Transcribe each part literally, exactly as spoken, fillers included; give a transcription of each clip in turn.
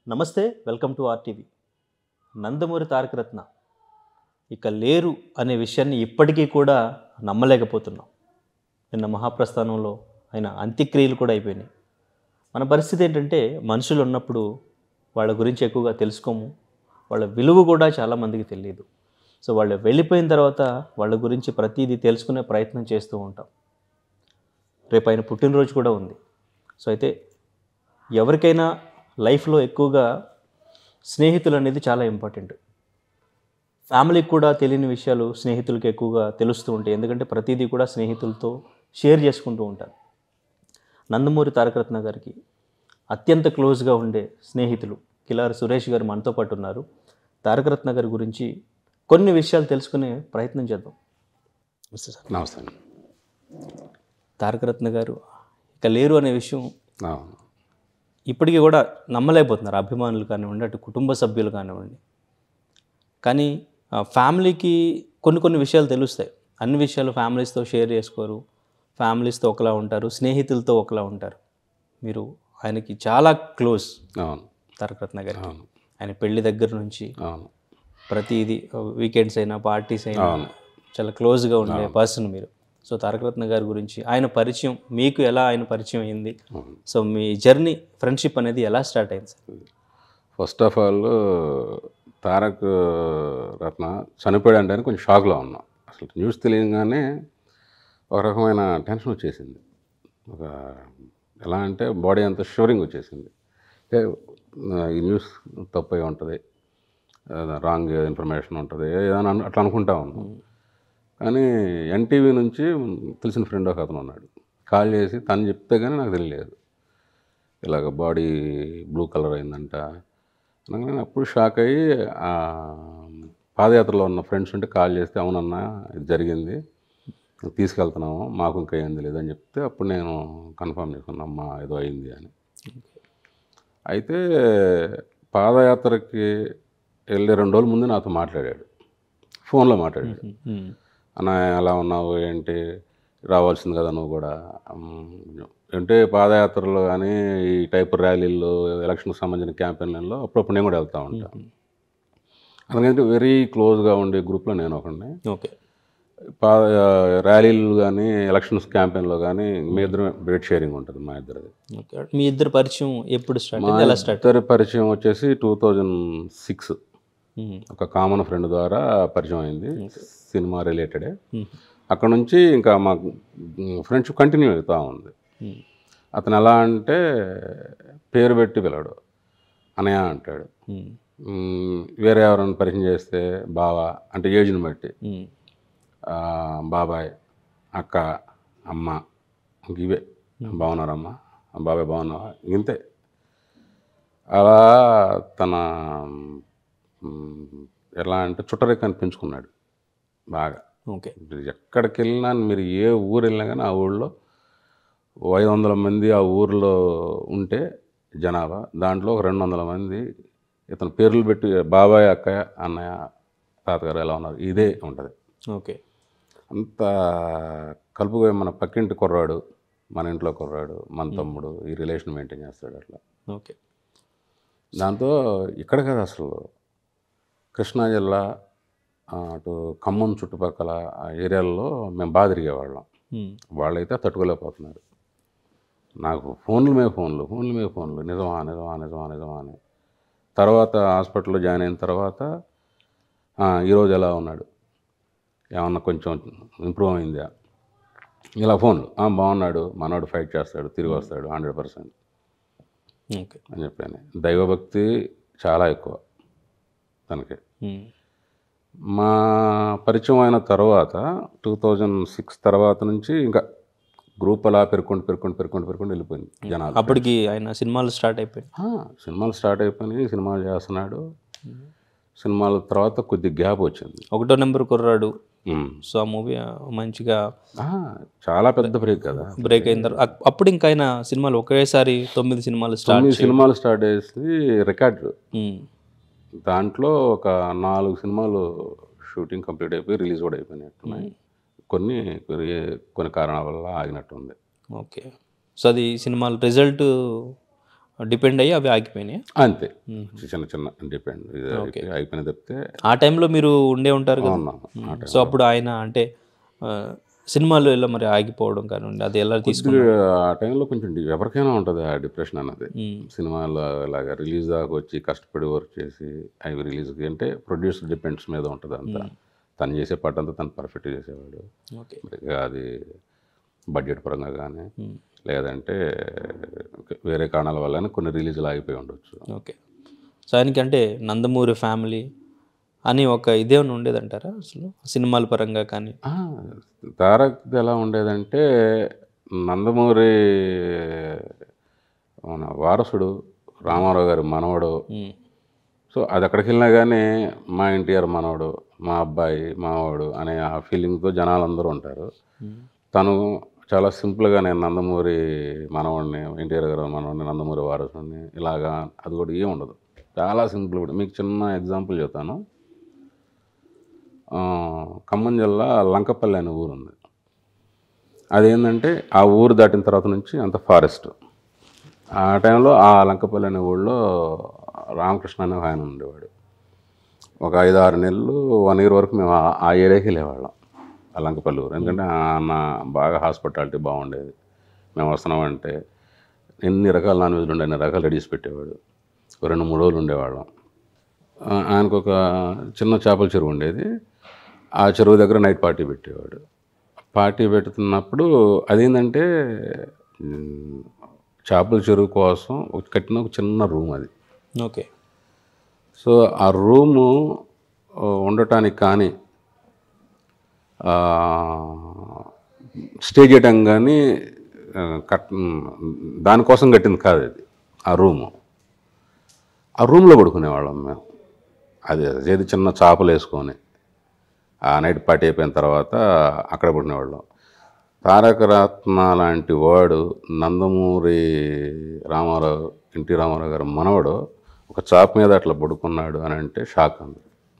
నమస్తే, welcome to RTV. Nandamuri Taraka Ratna ఇక లేరు అనే విషయాన్ని ఇప్పటికీ కూడా నమ్మలేకపోతున్నాం. నిన్న మహాప్రస్థానంలో ఆయన అంత్యక్రియలు కూడా అయిపోయినాయి. మన పరిస్థితి ఏంటంటే, మనుషులు ఉన్నప్పుడు వాళ్ళ గురించి ఎక్కువగా తెలుసుకోము, వాళ్ళ విలువ కూడా చాలామందికి తెలియదు. సో వాళ్ళు వెళ్ళిపోయిన తర్వాత వాళ్ళ గురించి ప్రతిదీ తెలుసుకునే ప్రయత్నం చేస్తూ ఉంటాం. రేపు ఆయన పుట్టినరోజు కూడా ఉంది. సో అయితే ఎవరికైనా లైఫ్లో ఎక్కువగా స్నేహితులు అనేది చాలా ఇంపార్టెంట్. ఫ్యామిలీకి కూడా తెలియని విషయాలు స్నేహితులకి ఎక్కువగా తెలుస్తూ ఉంటాయి. ఎందుకంటే ప్రతిదీ కూడా స్నేహితులతో షేర్ చేసుకుంటూ ఉంటారు. నందమూరి తారక రత్న గారికి అత్యంత క్లోజ్గా ఉండే స్నేహితులు కిలారి సురేష్ గారు మనతో పాటు ఉన్నారు. తారక రత్న గారి గురించి కొన్ని విషయాలు తెలుసుకునే ప్రయత్నం చేద్దాం. నమస్తే సార్. నమస్తే. తారక రత్న గారు ఇక లేరు అనే విషయం ఇప్పటికీ కూడా నమ్మలేకపోతున్నారు అభిమానులు కానివ్వండి, అటు కుటుంబ సభ్యులు కానివ్వండి. కానీ ఫ్యామిలీకి కొన్ని కొన్ని విషయాలు తెలుస్తాయి. అన్ని విషయాలు ఫ్యామిలీస్తో షేర్ చేసుకోరు. ఫ్యామిలీస్తో ఒకలా ఉంటారు, స్నేహితులతో ఒకలా ఉంటారు. మీరు ఆయనకి చాలా క్లోజ్. అవును. తారక రత్న గారికి ఆయన పెళ్లి దగ్గర నుంచి అవును ప్రతిదీ, వీకెండ్స్ అయినా పార్టీస్ అయినా చాలా క్లోజ్గా ఉండే పర్సన్ మీరు. సో తారక రత్న గారి గురించి, ఆయన పరిచయం మీకు ఎలా ఆయన పరిచయం అయింది, సో మీ జర్నీ ఫ్రెండ్షిప్ అనేది ఎలా స్టార్ట్ అయింది sir? First of all Taraka Ratna చనిపోయాడు అంటే కొంచెం షాక్లో ఉన్నాం. అసలు న్యూస్ తెలియగానే ఒక రకమైన టెన్షన్ వచ్చేసింది. ఒక ఎలా అంటే బాడీ అంతా షివరింగ్ వచ్చేసింది. అంటే ఈ న్యూస్ తప్పై ఉంటుంది, రాంగ్ ఇన్ఫర్మేషన్ ఉంటుంది ఏదైనా అట్లా అనుకుంటా ఉన్నాం. కానీ ఎన్టీవీ నుంచి తెలిసిన ఫ్రెండ్ ఒక అతను ఉన్నాడు, కాల్ చేసి తను చెప్తే కానీ నాకు తెలియలేదు ఇలాగ బాడీ బ్లూ కలర్ అయిందంట. నేను అప్పుడు షాక్ అయ్యి పాదయాత్రలో ఉన్న ఫ్రెండ్స్ ఉంటే కాల్ చేస్తే అవునన్నా ఇది జరిగింది, తీసుకెళ్తున్నాము, మాకు ఇంకా ఏంది లేదని చెప్తే అప్పుడు నేను కన్ఫర్మ్ చేసుకున్నా అమ్మా ఏదో అయింది అని. అయితే పాదయాత్రకి వెళ్ళే రెండు రోజుల ముందు నాతో మాట్లాడాడు, ఫోన్లో మాట్లాడాడు. అన్న ఎలా ఉన్నావు ఏంటి, రావాల్సింది కదా నువ్వు కూడా అంటే పాదయాత్రలో కానీ ఈ టైప్ ర్యాలీల్లో ఎలక్షన్కి సంబంధించిన క్యాంపెయిన్లలో అప్పుడప్పుడు నేను కూడా వెళ్తూ ఉంటాను. అందుకంటే వెరీ క్లోజ్గా ఉండే గ్రూప్లో నేను ఒకడిని. ఓకే. పా ర్యాలీలు కానీ ఎలక్షన్స్ క్యాంపెయిన్లో కానీ మీ ఇద్దరు బ్రేడ్ షేరింగ్ ఉంటుంది మా ఇద్దరిది. మీ ఇద్దరు పరిచయం ఎప్పుడు స్టార్ట్? మా ఇద్దరి పరిచయం వచ్చేసి టూ థౌజండ్ సిక్స్ ఒక కామన్ ఫ్రెండ్ ద్వారా పరిచయం అయింది, సినిమా రిలేటెడే. అక్కడ నుంచి ఇంకా మా ఫ్రెండ్షిప్ కంటిన్యూ అవుతూ ఉంది. అతను ఎలా అంటే పేరు పెట్టి పిలవడు, అనయ్య అంటాడు. వేరే ఎవరైనా పరిచయం చేస్తే బావా అంటే ఏజ్ని బట్టి బాబాయ్, అక్క, అమ్మ, ఇవే బాగున్నారమ్మా, బాబాయ్ బాగున్నావా, ఇంతే. అలా తన ఎలా అంటే చుట్టరికాన్ని పెంచుకున్నాడు బాగా. ఓకే. ఎక్కడికి వెళ్ళినా మీరు ఏ ఊరు వెళ్ళినా కానీ ఆ ఊళ్ళో ఐదు వందల మంది ఆ ఊరిలో ఉంటే జనాభా, దాంట్లో ఒక రెండు వందల మంది ఇతను పేర్లు పెట్టి బాబాయ్, అక్కయ్య, అన్నయ్య, తాతగారు ఎలా ఉన్నారు ఇదే ఉంటుంది. ఓకే. అంత కలుపుగా మన పక్కింటి కుర్రాడు, మన ఇంట్లో కుర్రాడు, మన తమ్ముడు, ఈ రిలేషన్ మెయింటైన్ చేస్తాడు అట్లా. ఓకే. దాంతో ఇక్కడ కదా అసలు కృష్ణా జిల్లా అటు ఖమ్మం చుట్టుపక్కల ఏరియాల్లో మేము బాగా తిరిగేవాళ్ళం. వాళ్ళైతే తట్టుకోలేకపోతున్నారు. నాకు ఫోన్ల మీద ఫోన్లు ఫోన్ల మీద ఫోన్లు నిజమా నిజమా నిజమా నిజమా అని. తర్వాత హాస్పిటల్లో జాయిన్ అయిన తర్వాత ఈరోజు ఎలా ఉన్నాడు, ఏమన్నా కొంచెం ఇంప్రూవ్ అయిందా, ఇలా ఫోన్లు బాగున్నాడు, మనోడు ఫైట్ చేస్తాడు, తిరిగి వస్తాడు హండ్రెడ్ పర్సెంట్ అని చెప్పాను. దైవభక్తి చాలా ఎక్కువ తనకి. మా పరిచయం అయిన తర్వాత టూ థౌజండ్ సిక్స్ తర్వాత నుంచి ఇంకా గ్రూప్ అలా పెరుక్కుంటూ పెరుక్కుంటూ పెరుక్కుంటూ పెరుక్కుంటూ వెళ్ళిపోయింది జనాలు. అప్పటికి ఆయన సినిమాలు స్టార్ట్ అయిపోయింది. సినిమాలు స్టార్ట్ అయిపోయినాయి, సినిమాలు చేస్తున్నాడు. సినిమాల తర్వాత కొద్ది గ్యాప్ వచ్చింది. ఒకటో నెంబర్ కుర్రాడు, సో ఆ మూవీ మంచిగా చాలా పెద్ద బ్రేక్ కదా, బ్రేక్ అయిన తర్వాత అప్పుడు ఇంకా ఆయన సినిమాలు ఒకేసారి తొమ్మిది సినిమాలు స్టార్ట్ సినిమాలు స్టార్ట్ చేసి రికార్డు. దాంట్లో ఒక నాలుగు సినిమాలు షూటింగ్ కంప్లీట్ అయిపోయి రిలీజ్ కూడా అయిపోయినట్టున్నాయి. కొన్ని కొన్ని కారణాల వల్ల ఆగినట్టుంది. ఓకే. సో అది సినిమాల రిజల్ట్ డిపెండ్ అయ్యి అవి ఆగిపోయినాయి. అంతే చిన్న చిన్న డిపెండ్ ఇది అయిపోయి- అయిపోయిన తప్పితే ఆ టైంలో మీరు ఉండే ఉంటారు కదా. ఉన్నాను ఆ టైం సో అప్పుడు ఆయన అంటే ఆ, సినిమాలు ఎలా మరి ఆగిపోవడం కానివ్వండి, అది ఎలా తీసుకున్నారు? కొద్దిగా ఆ టైంలో కొంచెం డి- ఎవరికైనా ఉంటుంది ఆ డిప్రెషన్ అన్నది. సినిమాలు ఇలాగా రిలీజ్ దాకా వచ్చి కష్టపడి వర్క్ చేసి అవి రిలీజ్కి అంటే ప్రొడ్యూసర్ డిపెండ్స్ మీద ఉంటుంది అంతా. తను చేసే పాట అంతా తను పర్ఫెక్ట్గా చేసేవాడు. ఓకే. ఇక అది బడ్జెట్ పరంగా కానీ లేదంటే వేరే కారణాల వల్ల కొన్ని రిలీజ్లు ఆగిపోయి ఉండొచ్చు. ఓకే. సో ఆయనకి అంటే నందమూరి ఫ్యామిలీ అని ఒక ఇదేమైనా ఉండేదంటారా అసలు సినిమాల పరంగా కానీ? ఆ, తారక్ ఎలా ఉండేదంటే నందమూరి మన వారసుడు రామారావు గారి మనవడు. సో అది ఎక్కడికి వెళ్ళినా కానీ మా ఎన్టీఆర్ మనవడు, మా అబ్బాయి మావాడు అనే ఆ ఫీలింగ్తో జనాలందరూ ఉంటారు. తను చాలా సింపుల్గా నేను నందమూరి మనవాడిని, ఎన్టీఆర్ గారు మనవాడిని, నందమూరి వారసుడిని ఇలాగా అది కూడా ఏం ఉండదు. చాలా సింపుల్ కూడా. మీకు చిన్న ఎగ్జాంపుల్ చెప్తాను. ఖమ్మం జిల్లా లంకపల్లి అనే ఊరు ఉంది. అదేంటంటే ఆ ఊరు దాటిన తర్వాత నుంచి అంత ఫారెస్ట్. ఆ టైంలో ఆ లంకపల్లి అనే ఊళ్ళో రామకృష్ణ అనే ఆయన ఉండేవాడు. ఒక ఐదు ఆరు నెలలు వన్ ఇయర్ వరకు మేము ఆ- ఆ ఏరియాకి వెళ్ళేవాళ్ళం, ఆ లంకపల్లి ఊరు. ఎందుకంటే అన్న బాగా హాస్పిటాలిటీ బాగుండేది. మేము వస్తున్నామంటే ఎన్ని రకాల నాన్ వెజ్లు ఉండే అన్ని రకాలు రెడీస్ పెట్టేవాడు. ఒక రెండు మూడు రోజులు ఉండేవాళ్ళం. ఆ, ఆయనకు ఒక చిన్న చేపల చెరువు ఉండేది. ఆ చెరువు దగ్గర నైట్ పార్టీ పెట్టేవాడు. పార్టీ పెడుతున్నప్పుడు అదేంటంటే ఉమ్, చేపల చెరువు కోసం ఒక- కట్టిన ఒక చిన్న రూమ్ అది. ఓకే. సో ఆ రూము ఆ, ఉండటానికి కానీ స్టే చేయడం కానీ ఆ, కట్ దానికోసం కట్టింది కాదు అది. ఆ రూము ఆ రూమ్లో పడుకునేవాళ్ళం మేము. అది ఏది చిన్న చేపలు వేసుకొని ఆ నైట్ పార్టీ అయిపోయిన తర్వాత అక్కడ పడినవాళ్ళం. తారక రత్న లాంటి వాడు నందమూరి రామారావు, ఎన్టీ రామారావు గారు మనవడు ఒక చాప మీద అట్లా పడుకున్నాడు అని అంటే షాక్ అంది.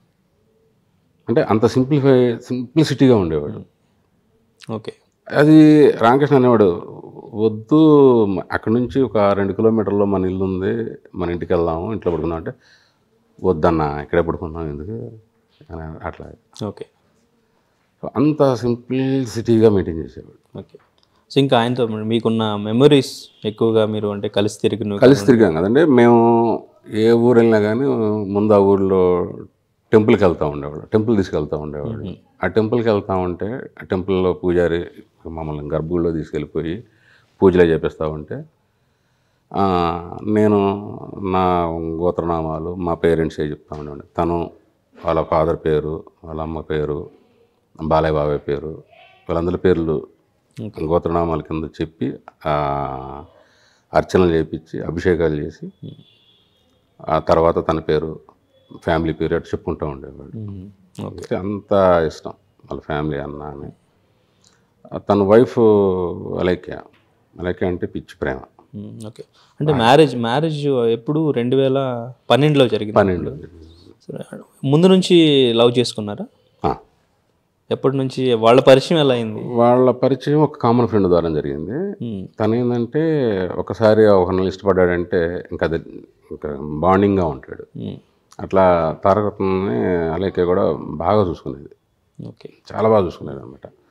అంటే అంత సింప్లిఫై సింప్లిసిటీగా ఉండేవాడు. ఓకే. అది రామకృష్ణ అనేవాడు, వద్దు అక్కడి నుంచి ఒక రెండు కిలోమీటర్లో మన ఇల్లు ఉంది, మన ఇంటికి వెళ్దాము, ఇంట్లో పడుకుందాం అంటే వద్దన్నా ఇక్కడే పడుకుందాం ఎందుకు అని అట్లా. ఓకే. సో అంత సింప్లిసిటీగా మెయింటైన్ చేసేవాడు. ఓకే. సో ఇంకా ఆయనతో మరి మీకున్న మెమరీస్ ఎక్కువగా మీరు అంటే కలిసి తిరిగిన కలిసి తిరిగాం కదండి. మేము ఏ ఊరు వెళ్ళినా కానీ ముందు ఆ ఊరిలో టెంపుల్కి వెళ్తూ ఉండేవాడు, టెంపుల్ తీసుకెళ్తూ ఉండేవాడు. ఆ టెంపుల్కి వెళ్తూ ఉంటే ఆ టెంపుల్లో పూజారి మమ్మల్ని గర్భగుడిలో తీసుకెళ్ళిపోయి పూజలే చేపిస్తూ ఉంటే ఆ, నేను నా గోత్రనామాలు మా పేరెంట్స్ ఏ చెప్తా ఉండేవాడిని. తను వాళ్ళ ఫాదర్ పేరు, వాళ్ళ అమ్మ పేరు, బాలయ్య బాబాయ్ పేరు, వీళ్ళందరి పేర్లు గోత్రనామాల కింద చెప్పి ఆ, అర్చనలు చేయించి అభిషేకాలు చేసి ఆ తర్వాత తన పేరు, ఫ్యామిలీ పేరు అటు చెప్పుకుంటూ ఉండేవాడు. ఓకే. అంత ఇష్టం వాళ్ళ ఫ్యామిలీ అన్న అని. తన వైఫ్ అలేఖ్య, అలేఖ్య అంటే పిచ్చి ప్రేమ. ఓకే. అంటే మ్యారేజ్ మ్యారేజ్ ఎప్పుడు రెండు వేల పన్నెండులో జరిగింది. పన్నెండు ముందు నుంచి లవ్ చేసుకున్నారా? ఆ. ఎప్పటి నుంచి వాళ్ళ పరిచయం ఎలా అయింది? వాళ్ళ పరిచయం ఒక కామన్ ఫ్రెండ్ ద్వారా జరిగింది. తను ఏంటంటే ఒకసారి ఒకరిని ఇష్టపడ్డాడంటే ఇంకా అది ఇంకా బాండింగ్గా ఉంటాడు. అట్లా తారక రత్నని అలేఖ్య కూడా బాగా చూసుకునేది, ఓకే. చాలా బాగా చూసుకునేది అనమాట.